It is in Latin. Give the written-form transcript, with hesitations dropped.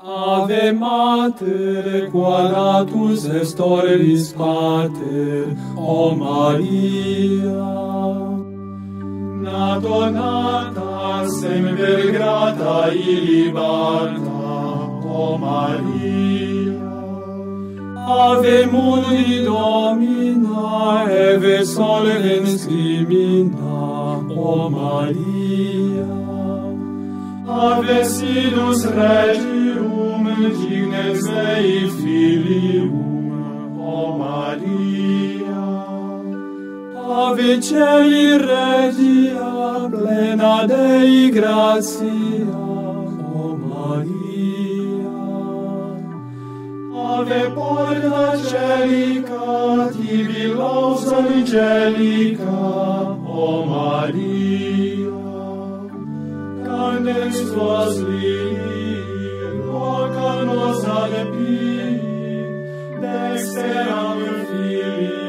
Ave Mater, quod natus est orbis Pater, o Maria. Nato nata semper grata illibarta, o Maria. Ave mundi Domina, eve solens crimina, o Maria. Ave sinus Regium, dignes Dei Filium, o Maria. Ave celi regia, plena Dei gratia, o Maria. Ave porta celica, tibi laus angelica, o Maria. Candens tuas lii, loca nos adepii, dexteram Filii,